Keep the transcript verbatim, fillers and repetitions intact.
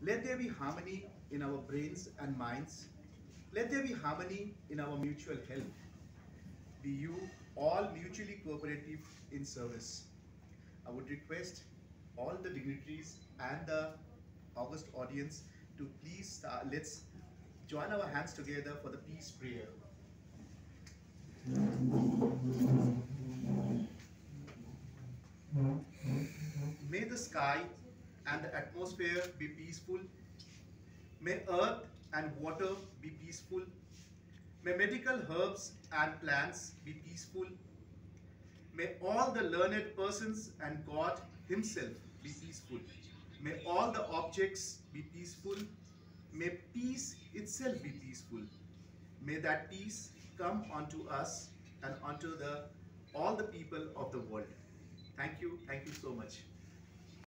Let there be harmony in our brains and minds. Let there be harmony in our mutual health. Be you all mutually cooperative in service. I would request all the dignitaries and the august audience to please start, let's join our hands together for the peace prayer. May the sky and the atmosphere be peaceful. May earth and water be peaceful. May medical herbs and plants be peaceful. May all the learned persons and God Himself be peaceful. May all the objects be peaceful. May peace itself be peaceful. May that peace come onto us and onto the all the people of the world. Thank you. Thank you so much.